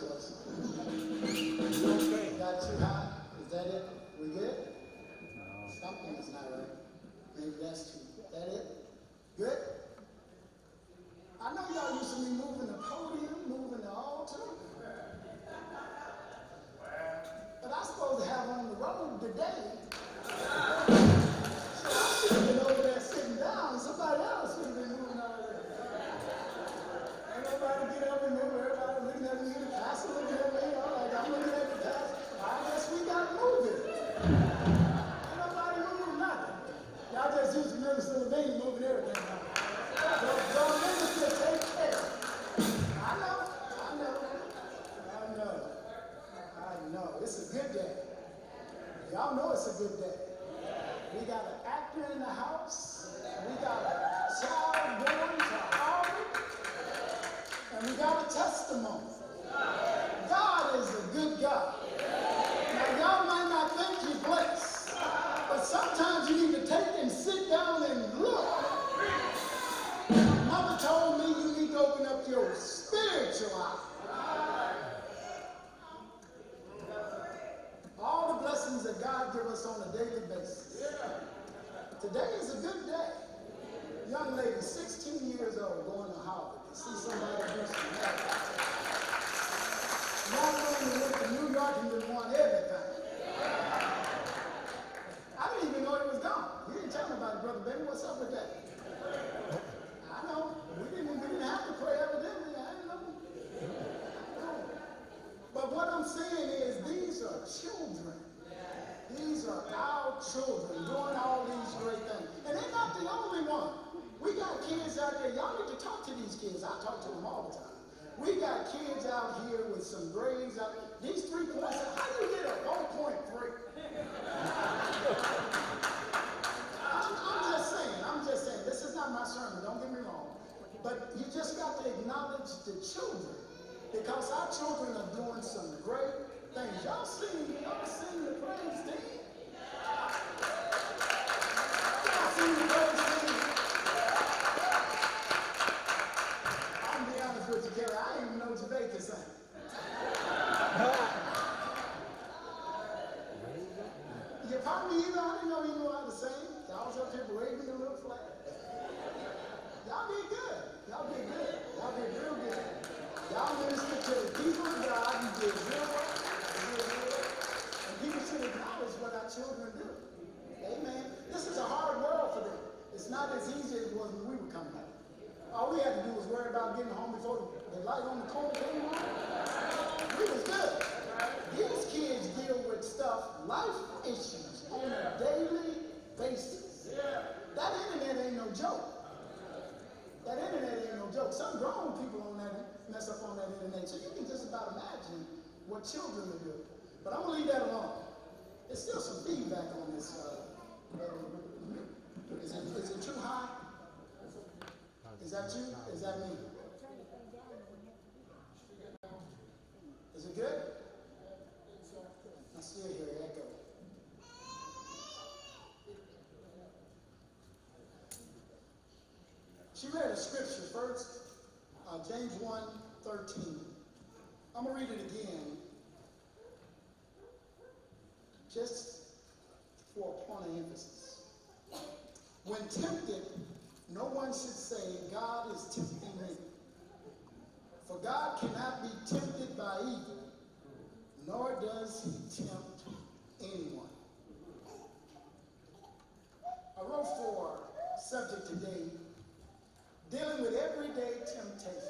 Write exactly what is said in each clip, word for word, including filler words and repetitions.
congratulations. Okay. Got too high? Is that it? We good? No. Something is not right. Maybe that's too. Is that it? Good? I know y'all used to be moving the podium, moving the altar. But I'm supposed to have on the road today. So I should have been over there sitting down. Somebody else should have been moving out there. Ain't nobody get up and move. Everybody looking at me. The pastor looking at me. I'm like, I'm looking at the pastor. I guess we got to move it. Ain't nobody moving nothing. Y'all just used to Minister Levine moving everything now. So, so minister, take care. I know. I know. I know. I know. It's a good day. Y'all know it's a good day. We got an actor in the house. We got a child born to Harvard. And we got a testimony. God is a good God. Now, y'all might not think you're blessed, but sometimes you need to take and sit down and look. Mama told me you need to open up your spiritual eye. All the blessings that God gives us on a daily basis. Today is a good day. Young lady, sixteen years old, going to Harvard to see somebody do some math. Young lady went to New York and didn't want everything. I didn't even know it was gone. You didn't tell me about it, Brother Benny. What's up with that? I know. We didn't, we didn't have to pray evidently. I didn't know. No. But what I'm saying is these are children. These are our children doing all these great things. And they're not the only one. We got kids out there. Y'all need to talk to these kids. I talk to them all the time. We got kids out here with some grades out. These three points, how do you get a four point three? I'm, I'm just saying, I'm just saying, this is not my sermon, don't get me wrong. But you just got to acknowledge the children. Because our children are doing some great things. Y'all sing, y'all sing the praise team. Y'all sing the praise team. I'll be honest with you, Gary, I didn't even know Jamaica sang. You probably either, I didn't know you knew how to sing. Y'all was up here waving a little flag. Y'all did good. Y'all did good. Y'all did real good. Y'all ministered to the people of God. You did real well. And people should acknowledge what our children do. Amen. This is a hard world for them. It's not as easy as it was when we were coming up. All we had to do was worry about getting home before the light on the corner came on. We was good. These kids deal with stuff, life issues, on a daily basis. That internet ain't no joke. That internet ain't no joke. Some grown people on that mess up on that internet, so you can just about imagine what children will do. But I'm gonna leave that alone. There's still some feedback on this. Uh, uh, is, it, is it too high? Is that you? Is that me? Is it good? I still hear echo. She read a scripture first, uh, James one thirteen. I'm going to read it again, just for a point of emphasis. When tempted, no one should say, God is tempting me. For God cannot be tempted by evil, nor does he tempt anyone. I wrote for subject today, dealing with everyday temptations.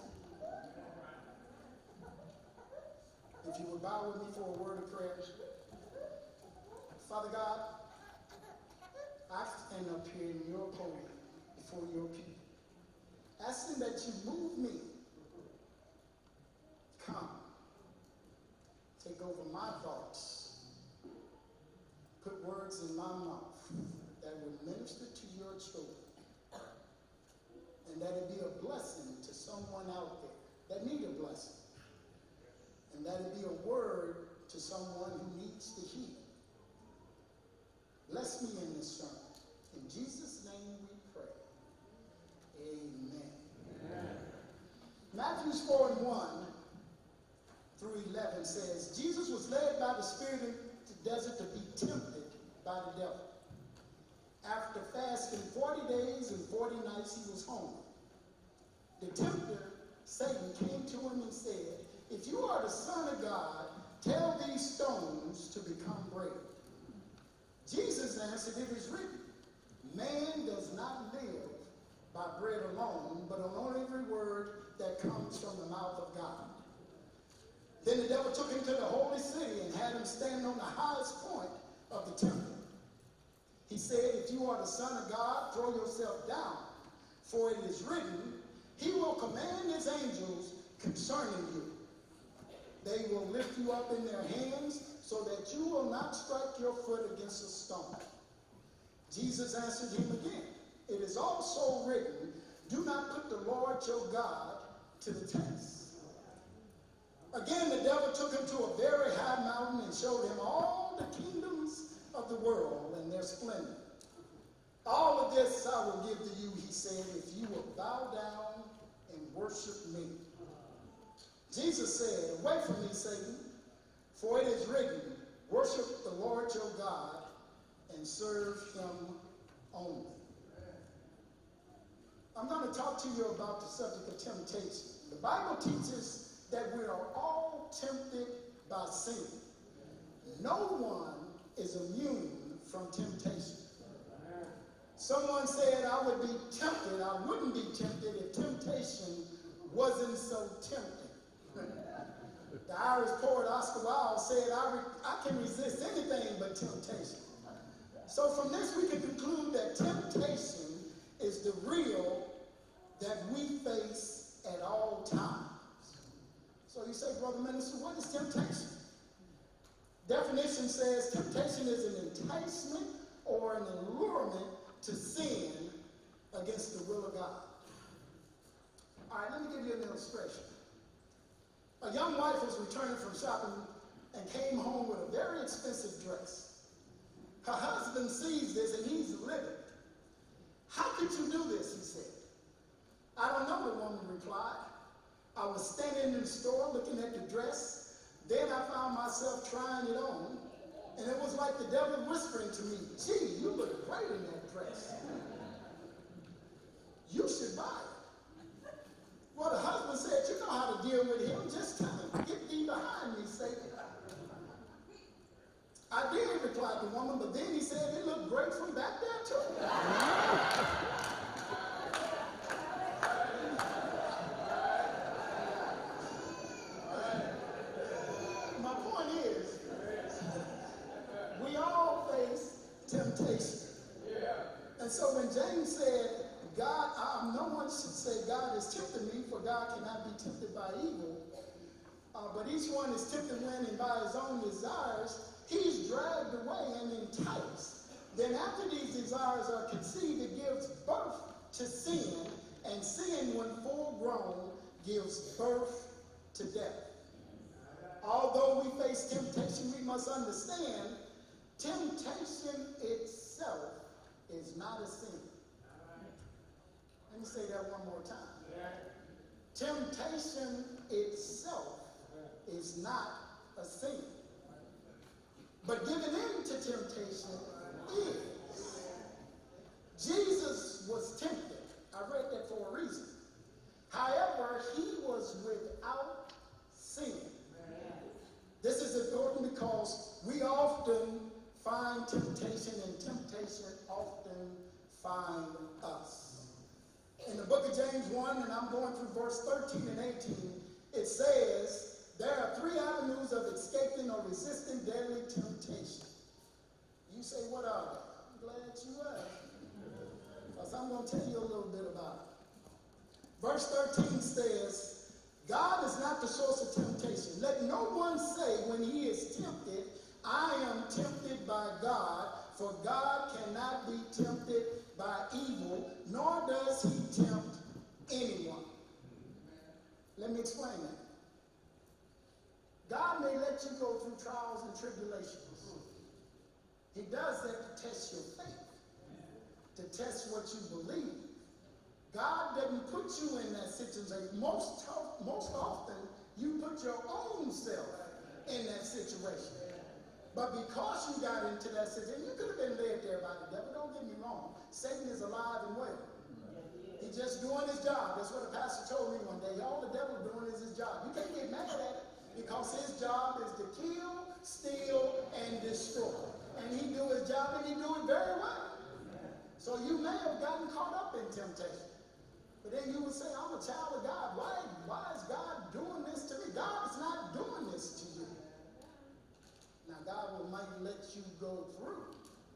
If you would bow with me for a word of prayer. Father God, I stand up here in your podium before your people, asking that you move me. Come. Take over my thoughts. Put words in my mouth that would minister to your children. And that it be a blessing to someone out there that need a blessing. And that it be a word to someone who needs to hear. Bless me in this sermon. In Jesus' name we pray. Amen. Amen. Matthew four and one. through eleven says, Jesus was led by the Spirit into the desert to be tempted by the devil. After fasting forty days and forty nights, he was hungry. The tempter, Satan, came to him and said, if you are the Son of God, tell these stones to become bread. Jesus answered, it is written, man does not live by bread alone, but on every word that comes from the mouth of God. Then the devil took him to the holy city and had him stand on the highest point of the temple. He said, if you are the Son of God, throw yourself down, for it is written, he will command his angels concerning you. They will lift you up in their hands so that you will not strike your foot against a stone. Jesus answered him again, it is also written, do not put the Lord your God to the test. Again, the devil took him to a very high mountain and showed him all the kingdoms of the world and their splendor. All of this I will give to you, he said, if you will bow down and worship me. Jesus said, away from me, Satan, for it is written, worship the Lord your God and serve him only. I'm going to talk to you about the subject of temptation. The Bible teaches that we are all tempted by sin. No one is immune from temptation. Someone said I would be tempted, I wouldn't be tempted if temptation wasn't so tempting. The Irish poet Oscar Wilde said, I, re I can resist anything but temptation. So from this we can conclude that temptation is the real that we face at all times. So you say, Brother Minister, what is temptation? Definition says temptation is an enticement or an allurement to sin against the will of God. All right, let me give you an illustration. A young wife was returning from shopping and came home with a very expensive dress. Her husband sees this and he's livid. How could you do this, he said. I don't know, the woman replied. I was standing in the store looking at the dress. Then I found myself trying it on. And it was like the devil whispering to me, gee, you look great in that dress. You should buy it. Well, the husband said, you know how to deal with him. Just tell him, get thee behind me, Satan. I did, replied the woman, but then he said it looked great from back there, too. My point is, we all face temptation. And so when James said, God, um, no one should say God is tempting me, for God cannot be tempted by evil. Uh, but each one is tempted when and by his own desires, he's dragged away and enticed. Then after these desires are conceived, it gives birth to sin, and sin, when full grown, gives birth to death. Although we face temptation, we must understand temptation itself is not a sin. Let me say that one more time. Temptation itself is not a sin. But giving in to temptation is. Jesus was tempted. I read that for a reason. However, he was without sin. This is important because we often find temptation and temptation often find us. In the book of James one, and I'm going through verse thirteen and eighteen, it says, there are three avenues of escaping or resisting deadly temptation. You say, what are they? I'm glad you asked. Because I'm going to tell you a little bit about it. Verse thirteen says, God is not the source of temptation. Let no one say when he is tempted, I am tempted by God, for God cannot be tempted by evil, nor does he tempt anyone. Let me explain that. God may let you go through trials and tribulations. He does that to test your faith, to test what you believe. God doesn't put you in that situation. Most, most often, You put your own self in that situation. But because you got into that situation, you could have been led there by the devil. Don't get me wrong. Satan is alive and well. He's just doing his job. That's what the pastor told me one day. All the devil's doing is his job. You can't get mad at it because his job is to kill, steal, and destroy. And he do his job and he do it very well. So you may have gotten caught up in temptation. But then you would say, I'm a child of God. Why, why is God doing this to me? God is not doing this to you. Now, God will might let you go through.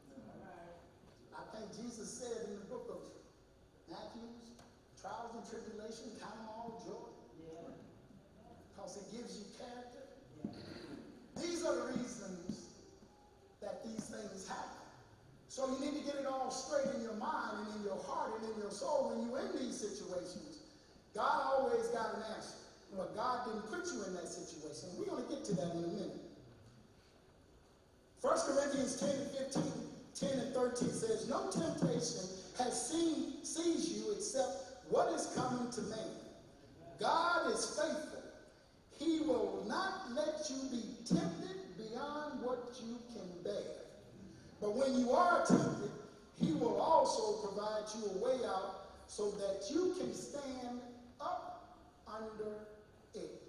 I think Jesus said in the book of Matthew, trials and tribulation, count them all joy. Because it gives you character. These are the reasons that these things happen. So you need to get it all straight in your mind and in your heart and in your soul when you're in these situations. God always got an answer. But God didn't put you in that situation. We're going to get to that in a minute. First Corinthians ten and fifteen, ten and thirteen says, no temptation has seen, seized you except what is coming to man. God is faithful. He will not let you be tempted beyond what you can bear. But when you are tempted, he will also provide you a way out so that you can stand up under it.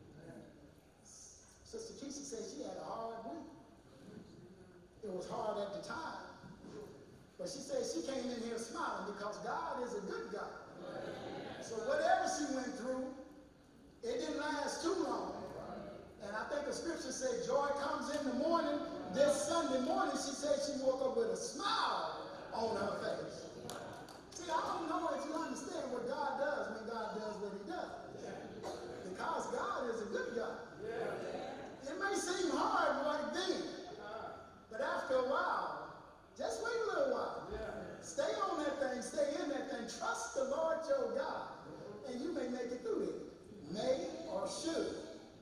Sister Keisha said she had a hard week. It was hard at the time. But she said she came in here smiling because God is a good God. So whatever she went through, it didn't last too long. And I think the scripture said joy comes in the morning. This Sunday morning, she said she woke up with a smile on her face. See, I don't know if you understand what God does when God does what he does. Because God is a good God. It may seem hard right then. But after a while, just wait a little while. Stay on that thing, stay in that thing. Trust the Lord your God. And you may make it through it. May or should.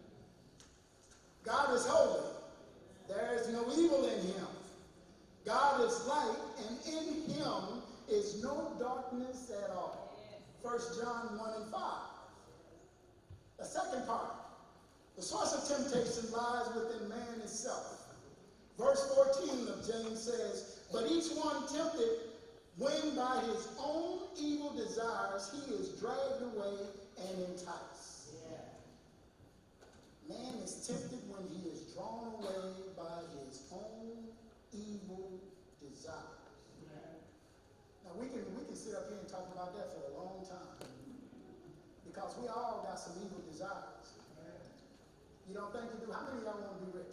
God is holy. There is no evil in him. God is light, and in him is no darkness at all. First John one and five. The second part. The source of temptation lies within man itself. Verse fourteen of James says, but each one tempted when by his own evil desires he is dragged away and enticed. Yeah. Man is tempted when he is drawn away by his own evil desires. Yeah. Now we can, we can sit up here and talk about that for a long time. Because we all got some evil desires. You don't think you do? How many of y'all want to be rich?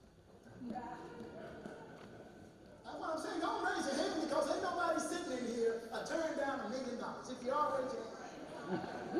That's what I'm saying. Don't raise your hand because ain't nobody sitting in here uh, turn down a million dollars. If you are, raise your hand.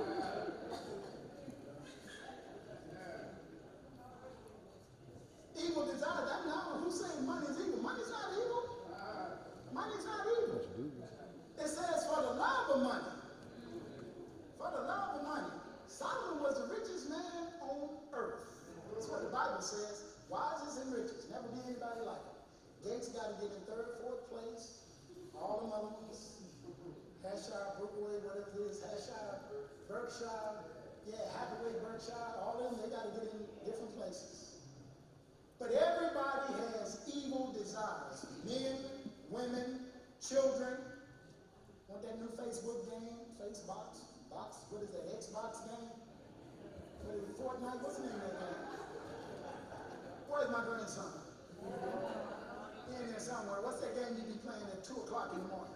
Evil desires. That's not who's saying money is evil. Money's not evil. Money's not evil. It says for the love of money. For the love of money. Solomon was the richest man on earth. That's what the Bible says. Wisest and richest. Never be anybody like him. Gates got to get in third, fourth place. All the other ones. Hampshire, Brookwood, whatever it is. Hampshire, Berkshire. Yeah, Hathaway, Berkshire. All of them, they got to get in different places. But everybody has evil desires. Men, women, children. Want that new Facebook game? Facebox? Box? What is that? Xbox game? What is it? Fortnite? What's the name of that game? Where's my grandson? In there somewhere. What's that game you be playing at two o'clock in the morning?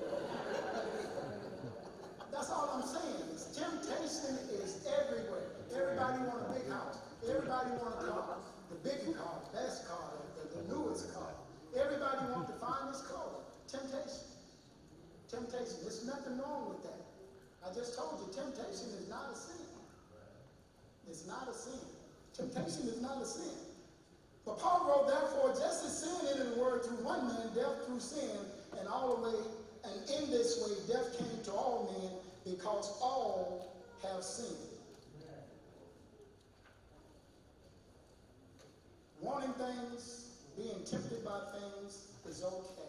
That's all I'm saying. Is temptation is everywhere. Everybody want a big house. Everybody want a car. The bigger car, the best car, the, the newest car. Everybody want the finest car. Temptation. Temptation. There's nothing wrong with that. I just told you, temptation is not a sin. It's not a sin. Temptation is not a sin. But Paul wrote, therefore, just as sin entered the world through one man, death through sin, and all the way, and in this way, death came to all men, because all have sinned. Wanting things, being tempted by things is okay.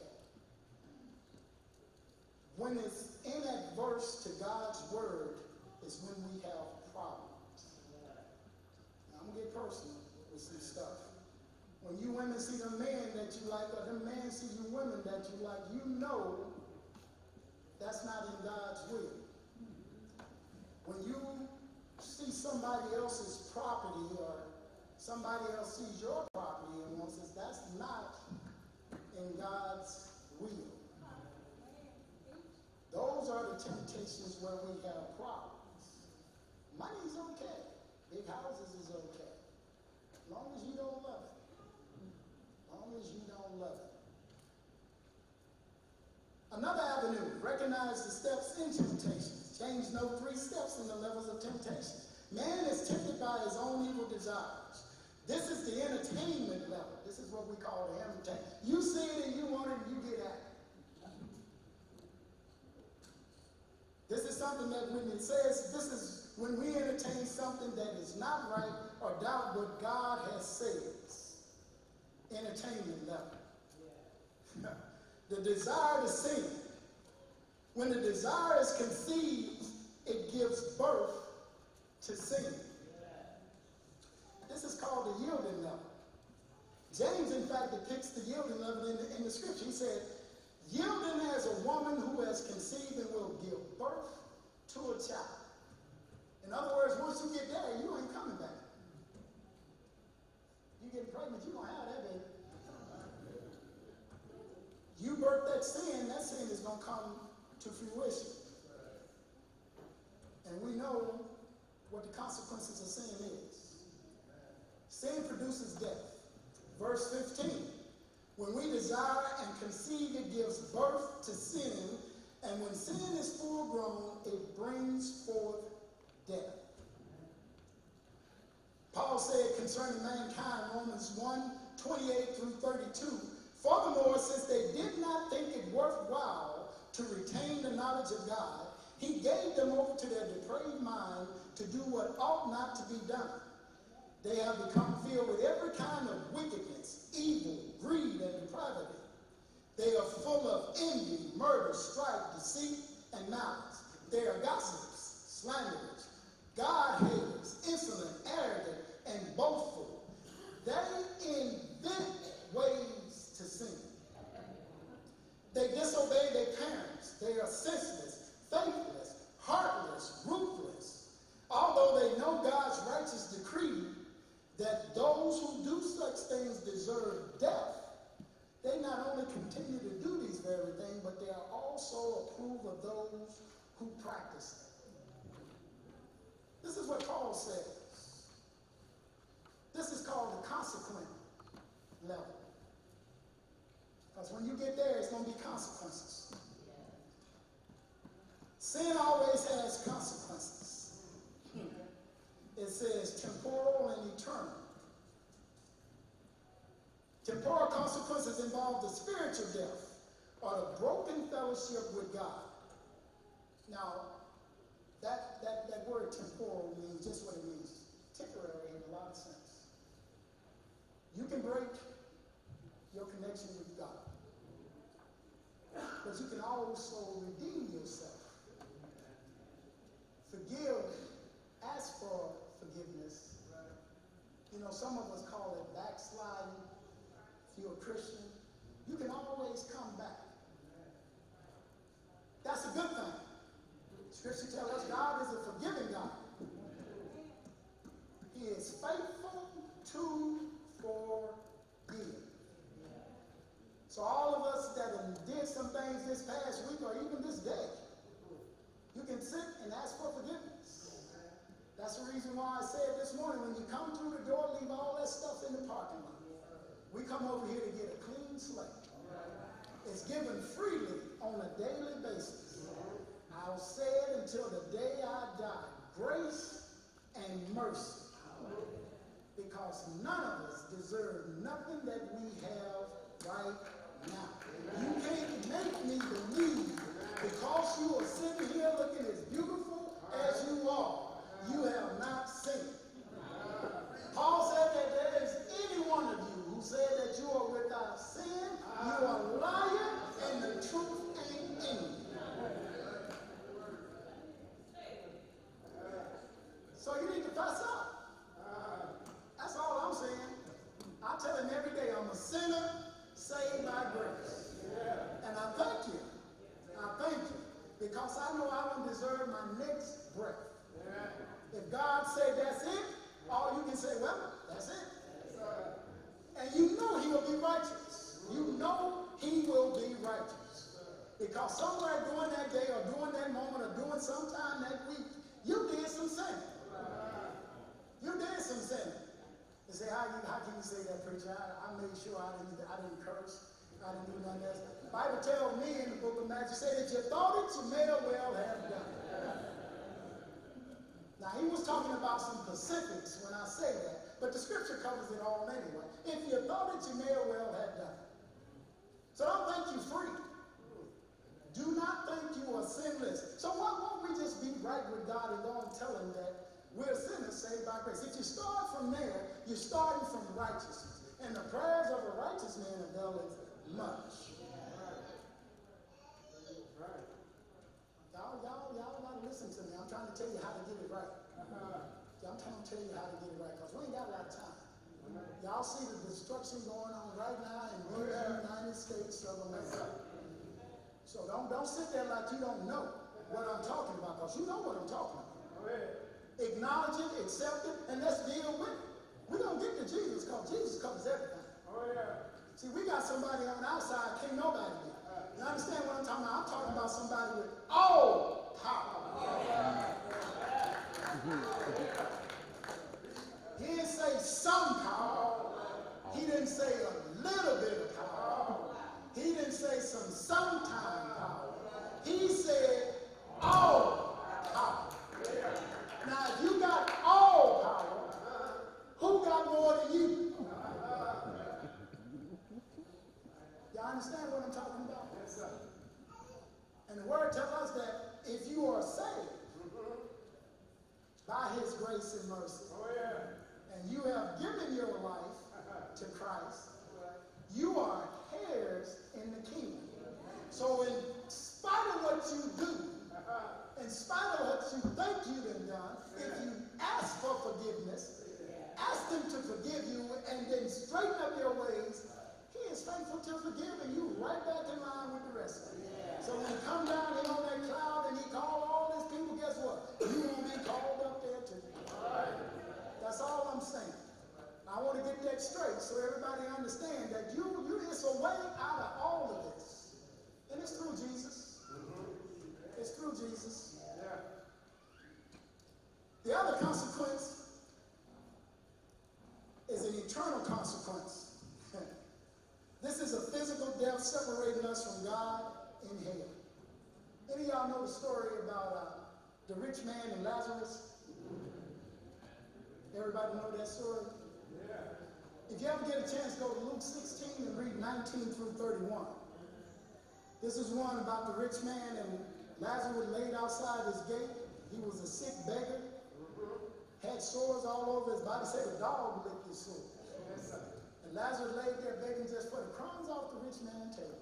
When it's inadverse to God's word is when we have problems. I'm gonna get personal with some stuff. When you women see the men that you like, or the men see you women that you like, you know that's not in God's will. When you see somebody else's property, or somebody else sees your property and wants this, that's not in God's will. Those are the temptations where we have problems. Money's okay. Big houses is okay. As long as you don't love it. As long as you don't love it. Another avenue, recognize the steps in temptations. James knows three steps in the levels of temptation. Man is tempted by his own evil desires. This is the entertainment level. This is what we call the entertainment. You see it and you want it and you get at it. This is something that when it says, this is when we entertain something that is not right or doubt what God has said. Entertainment level. Yeah. The desire to sin. When the desire is conceived, it gives birth to sin. Yeah. This is called the yielding level. James, in fact, depicts the yielding level in the, in the scripture. He said, yielding as a woman who has conceived and will give birth to a child. In other words, once you get there, you ain't coming back. You get pregnant, you don't have that baby. You birth that sin, that sin is going to come to fruition. And we know what the consequences of sin is. Sin produces death. Verse fifteen. When we desire and conceive, it gives birth to sin, and when sin is full grown, it brings forth death. Paul said concerning mankind, Romans one, twenty-eight through thirty-two, furthermore, since they did not think it worthwhile to retain the knowledge of God, he gave them over to their depraved mind to do what ought not to be done. They have become filled with every kind of wickedness, evil, greed, and depravity. They are full of envy, murder, strife, deceit, and malice. They are gossips, slanderers, God-haters, insolent, arrogant, and boastful. They invent ways to sin. They disobey their parents. They are senseless, faithless, heartless, ruthless. Although they know God's righteous decree that those who do such things deserve death, they not only continue to do these very things, but they are also approve of those who practice them. This is what Paul says. This is called the consequent level. Because when you get there, it's going to be consequences. Sin always has consequences. It says temporal and eternal. Temporal consequences involve the spiritual death or the broken fellowship with God. Now, that, that, that word temporal means just what it means. Temporary in a lot of sense. You can break your connection with God. But you can also redeem yourself. Forgive, ask for forgiveness. You know, some of us call it backsliding. If you're a Christian, you can always come back. That's a good thing. Scripture tells us God is a forgiving God. He is faithful to forgive. So all of us that did some things this past week or even this day, you can sit and ask for forgiveness. That's the reason why I said this morning, when you come through the door, leave all that stuff in the parking lot. We come over here to get a clean slate. It's given freely on a daily basis. I'll say it until the day I die. Grace and mercy. Because none of us deserve nothing that we have right now. You can't make me believe because you are sitting here looking as beautiful as you are, you have not sinned. Paul said that there is any one of you who said that you are without sin, you are a liar, and the truth ain't in you. So you need to fess up. because I know I don't deserve my next breath. If God said that's it, all you can say, well, that's it. And you know he will be righteous. You know he will be righteous. Because somewhere during that day or during that moment or during sometime that week, you did some sin. You did some sin. You say, how, you, how can you say that, preacher? I, I made sure I didn't, I didn't curse. I didn't do none of that. The Bible tells me in the book of Matthew, say that you thought it, you may well have done it. Now, he was talking about some specifics when I say that, but the scripture covers it all anyway. If you thought it, you may well have done it. So don't think you're free. Do not think you are sinless. So why won't we just be right with God and go and tell him that we're sinners saved by grace? If you start from there, you're starting from righteousness. And the prayers of a righteous man availeth much. Right. Y'all, y'all, y'all gotta listen to me. I'm trying to tell you how to get it right. Uh-huh. I'm trying to tell you how to get it right, because we ain't got a lot of time. Uh-huh. Y'all see the destruction going on right now in the United States of America. So don't, don't sit there like you don't know what I'm talking about, because you know what I'm talking about. Uh-huh. Acknowledge it, accept it, and let's deal with it. We're going to get to Jesus, because Jesus covers everything. Oh, yeah. See, we got somebody on the outside, can't nobody get. You understand what I'm talking about? I'm talking about somebody with all power. He didn't say some power. He didn't say a little bit of power. He didn't say some sometime power. He said all power. Now, if you got all power, who got more than you? Y'all understand what I'm talking about? Yes, sir. And the word tells us that if you are saved by his grace and mercy, oh, yeah. and you have given your life to Christ, you are heirs in the kingdom. So in spite of what you do, in spite of what you think you've been done, if you ask for forgiveness, ask him to forgive you, and then straighten up your ways, he is faithful to forgive, and you right back in line with the rest of it. So when you come down here on that cloud and he called all these people, guess what? You will be called up there too. That's all I'm saying. I want to get that straight so everybody understands that you, you it's a way out of all of this. And it's through Jesus. It's through Jesus. The other consequence is an eternal consequence. This is a physical death separating us from God in hell. Any of y'all know the story about uh, the rich man and Lazarus? Everybody know that story? Yeah. If you ever get a chance, go to Luke sixteen and read nineteen through thirty-one. This is one about the rich man and Lazarus laid outside his gate. He was a sick beggar, had sores all over his body. Said a dog licked his sores. Yes, and Lazarus laid there begging just for the crumbs off the rich man's table.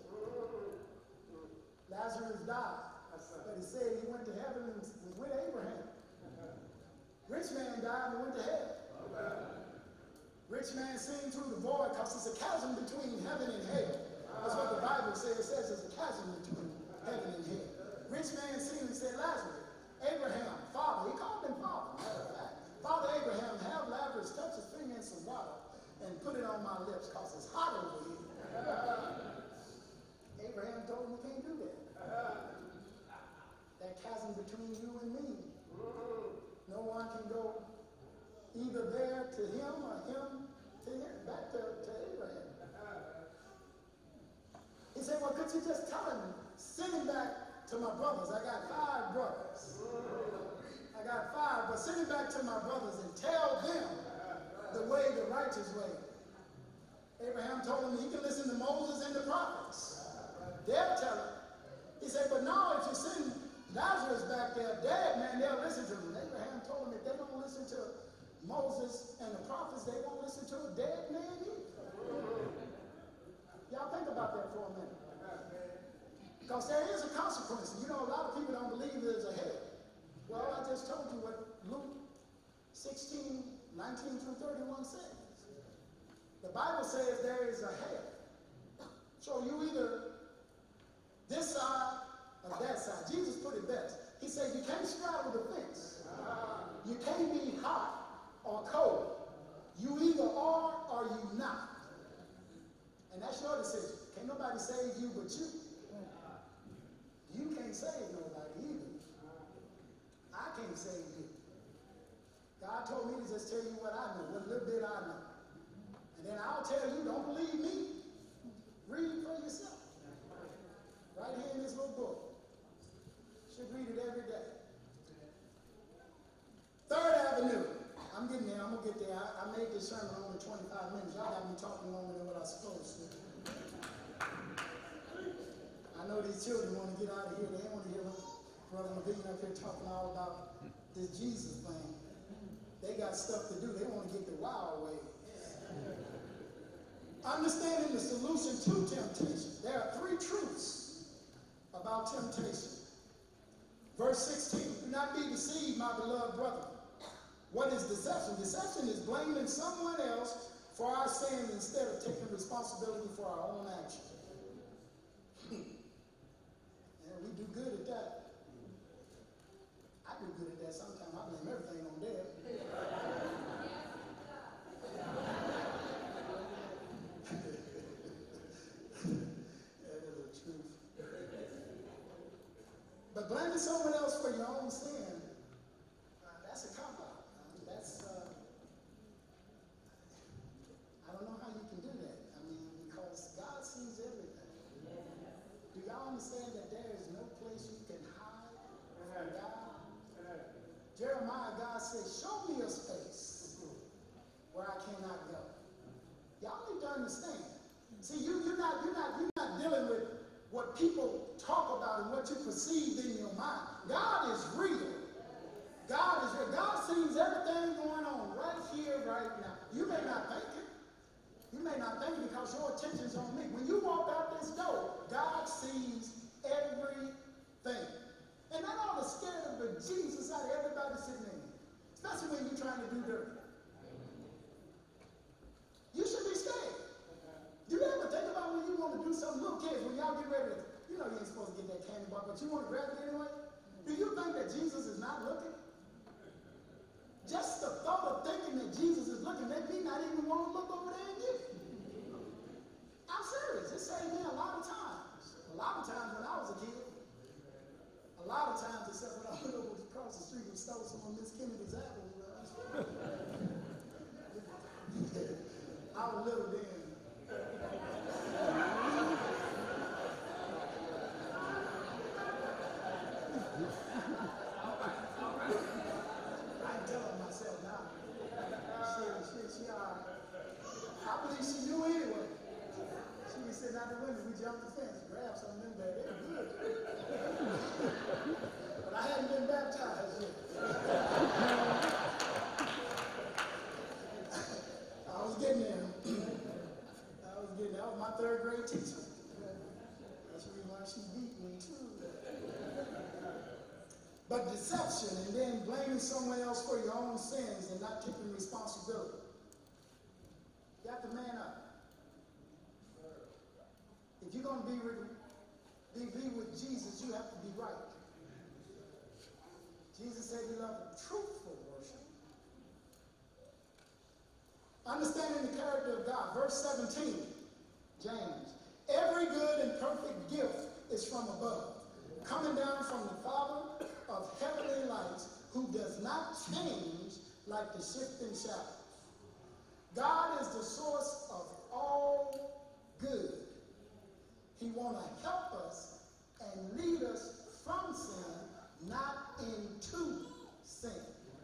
Lazarus died, but he said he went to heaven and was with Abraham. Rich man died and went to hell. Rich man seen through the void because it's a chasm between heaven and hell. That's what the Bible says. It says there's a chasm between heaven and hell. Rich man seen and said, Lazarus, Abraham, father, he called him father, matter of fact. Father Abraham, have Lazarus touch his finger in some water and put it on my lips because it's hot over here. Abraham told him he can't do that. That chasm between you and me. No one can go either there to him or him to him, back to, to Abraham. He said, well, could you just tell him, send him back to my brothers. I got five brothers. I got five, but send him back to my brothers and tell them the way, the righteous way. Abraham told him he can listen to Moses and the prophets. They'll tell him. He said, but now if you send Lazarus back there dead, man, they'll listen to him. Abraham told him if they don't listen to Moses and the prophets, they won't listen to a dead man either. Y'all think about that for a minute. Because there is a consequence. You know, a lot of people don't believe there's a hell. Well, I just told you what Luke sixteen, nineteen through thirty-one says. The Bible says there is a hell. So you either this side or that side. Jesus put it best. Jesus said you can't straddle the fence. You can't be hot or cold. You either are or you not. And that's your decision. Can't nobody save you but you. You can't save nobody either. I can't save you. God told me to just tell you what I know, what little bit I know. And then I'll tell you, don't believe me. Read for yourself. Right here in this little book. Should read it every day. Third Avenue. I'm getting there. I'm going to get there. I, I made this sermon only twenty-five minutes. Y'all got me talking longer than what I was supposed to. I know these children want to get out of here. They want to hear Brother Levine up here talking all about this Jesus thing. They got stuff to do. They want to get the wild way. Understanding the solution to temptation. There are three truths about temptation. Verse sixteen, do not be deceived, my beloved brother. What is deception? Deception is blaming someone else for our sins instead of taking responsibility for our own actions. And we do good at that. I do good at that sometimes. I blame everything on Dad. That is the truth. But blaming someone else for your own sin, uh, that's a cop-out. Uh, that's, uh, I don't know how you can do that. I mean, because God sees everything. Do y'all understand that there is no place you can hide from God? Jeremiah, God said, show me a space where I cannot go. Y'all need to understand. See, you, you're not, you're not, you're not dealing with what people talk about and what you perceive in your mind. God is real. God is real. God sees everything going on right here, right now. You may not think it. You may not think it because your attention's on me. When you walk out this door, God sees everything. And that ought to scare the Jesus out of everybody sitting in here, especially when you're trying to do dirty. You should be scared. Do you ever think about when you want to do something? Little kids, when y'all get ready to, you know you ain't supposed to get that candy bar, but you want to grab it anyway? Do you think that Jesus is not looking? Just the thought of thinking that Jesus is looking made me not even want to look over there and get it. I'm serious. It saved me a lot of times. A lot of times when I was a kid. A lot of times, except when I went over across the street and stole some of Miss Kennedy's apples. I was little then. I'm telling myself now. She, she, she, uh, I believe she knew anyway. She was sitting out the window. We jumped the fence, grabbed some of them back. They were good. But I hadn't been baptized yet. I was getting there. I was getting there. That was my third grade teacher. That's the reason why she beat me too. But deception and then blaming someone else for your own sins and not taking responsibility. You have to man up. If you're going to be with, be, be with Jesus, you have to be right. Jesus said he loved truthful worship. Understanding the character of God. Verse seventeen, James. Every good and perfect gift is from above, coming down from the Father of heavenly lights, who does not change like the shifting shadows. God is the source of all good. He wants to help us and lead us from sin, not into sin.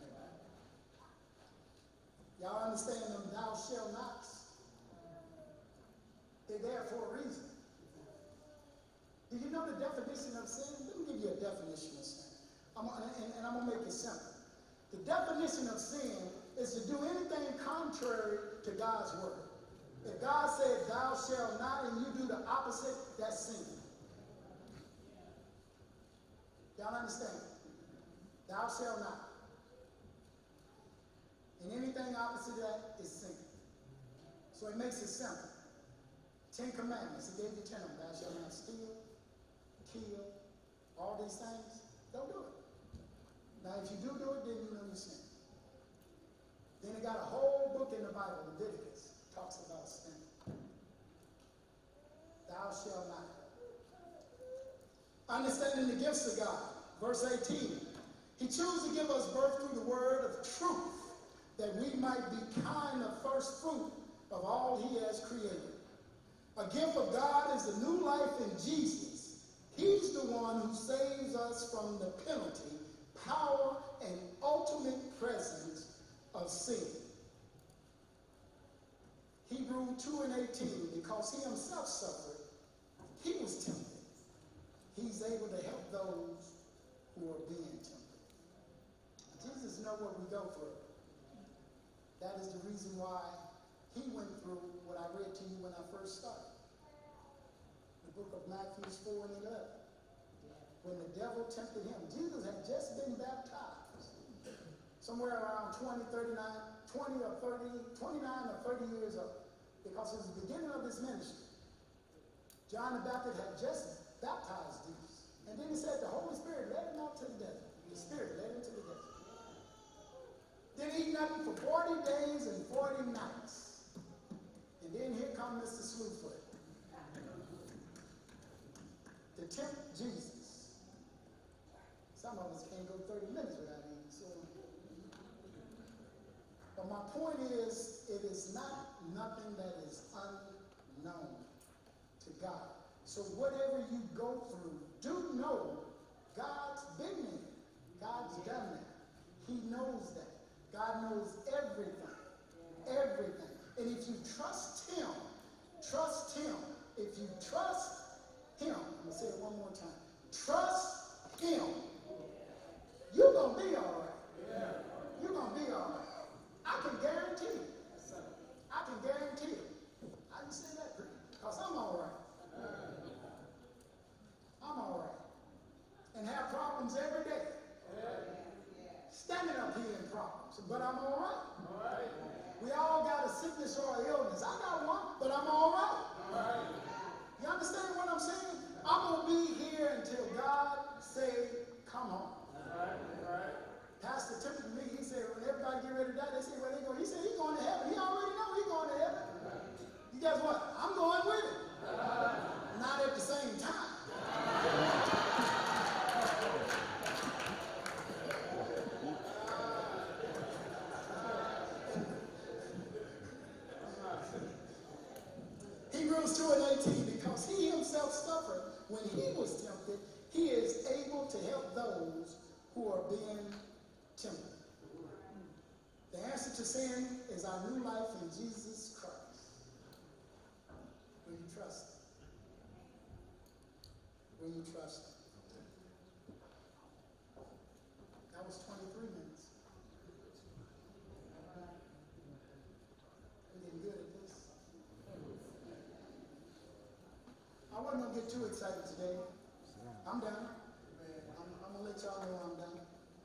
Y'all understand them thou shalt nots? They're there for a reason. Do you know the definition of sin? Let me give you a definition of sin. I'm, and, and I'm going to make it simple. The definition of sin is to do anything contrary to God's word. If God said, thou shalt not, and you do the opposite, that's sin. Y'all understand? Thou shalt not. And anything opposite of that is sin. So it makes it simple. Ten Commandments, he gave you ten of them. Thou shalt not steal, kill, all these things. Don't do it. Now, if you do do it, then you know you sin. Then they got a whole book in the Bible, Leviticus, talks about sin. Thou shalt not. Understanding the gifts of God. Verse eighteen. He chose to give us birth through the word of truth, that we might be kind of first fruit of all he has created. A gift of God is a new life in Jesus. He's the one who saves us from the penalty, power, and ultimate presence of sin. Hebrews two and eighteen, because he himself suffered, he was tempted. He's able to help those who are being tempted. Jesus knows what we go through. That is the reason why he went through what I read to you when I first started. The book of Matthew four and eleven. When the devil tempted him, Jesus had just been baptized. Somewhere around twenty, thirty-nine, twenty or thirty, twenty-nine or thirty years old. Because it was the beginning of his ministry. John the Baptist had just baptized Jesus. And then he said the Holy Spirit led him out to the desert. The Spirit led him to the desert. Then eat nothing for forty days and forty nights. And then here comes Mister Slewfoot to tempt Jesus. Some of us can't go thirty minutes without eating. So. But my point is, it is not nothing that is unknown to God. So whatever you go through, do know God's been there. God's done that. He knows that. God knows everything. Everything. And if you trust him, trust him. If you trust him, I'm going to say it one more time. Trust him. You're going to be all right. You're going to be all right. I can guarantee it. I can guarantee it. I can say that pretty. Because I'm all right. I'm all right. And have problems every day. Standing up here in problems, but I'm all right. All right. We all got a sickness or an illness. I got one, but I'm all right. All right. You understand what I'm saying? I'm going to be here until God say, come home. All right. All right. Pastor took it to me. He said, when everybody get ready to die, they say, where they go? He said, he's going to heaven. He already know he's going to heaven. You guess what? I'm going with him. Not at the same time. Hebrews two and eighteen, because he himself suffered when he was tempted, he is able to help those who are being tempted. The answer to sin is our new life in Jesus Christ. When you trust him. When you trust him. That was twenty-three minutes. We're getting good at this. I wasn't going to get too excited today. I'm done. I'm, I'm going to let y'all know I'm done.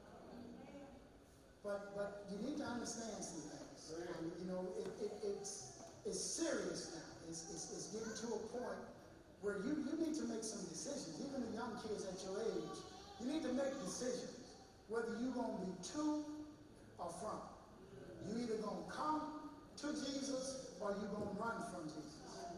But but you need to understand some things. And, you know, it, it, it's it's serious now. It's, it's, it's getting to a point where you, you need to make some decisions. Even the young kids at your age, you need to make decisions. Whether you're going to be to or from. You either going to come to Jesus or you're going to run from Jesus.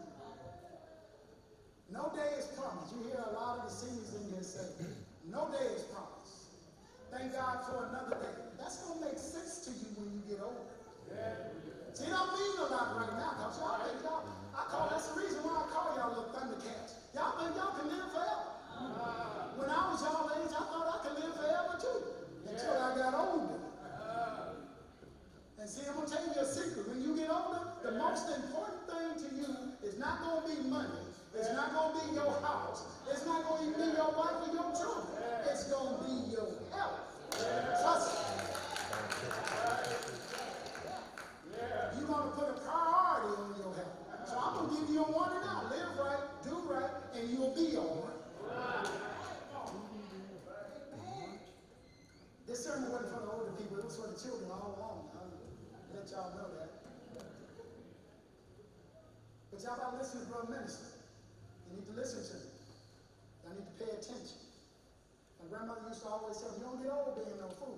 No day is promised. You hear a lot of the seniors in here say, no day is promised. Thank God for another day. That's going to make sense to you when you get older. Yeah. See, it don't mean a lot right now, because y'all think y'all, I call, that's the reason why I call y'all little Thundercats. Y'all think y'all can live forever. Uh, when I was y'all age, I thought I could live forever too, until yeah. I got older. Uh, and see, I'm going to tell you a secret. When you get older, the yeah. most important thing to you is not going to be money. It's not going to be your house. It's not going to be your wife or your children. It's going to be your health. Trust me. You're going to put a priority on your health. So I'm going to give you a warning now. Live right, do right, and you'll be all right. This sermon wasn't for the older people. It was for the children all along. I'll let y'all know that. But y'all got to listen to Brother Minister. You need to listen to me. I need to pay attention. And grandmother used to always tell me, you don't get old being no fool.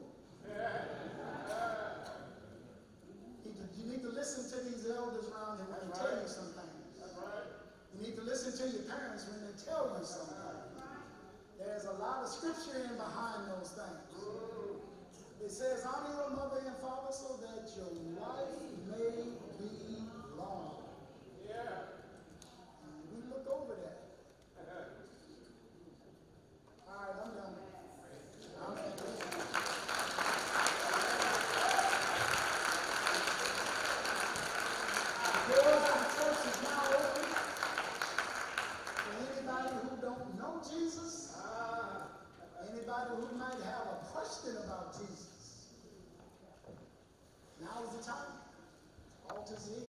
You need to listen to these elders around you when they tell you some things. You need to listen to your parents when they tell you something. There's a lot of scripture in behind those things. It says, honor your mother and father so that your life may be long. Yeah. And we look over that. All right, I'm done. I'm finished. Doors of the church is now open for anybody who don't know Jesus, anybody who might have a question about Jesus. Now is the time. Altars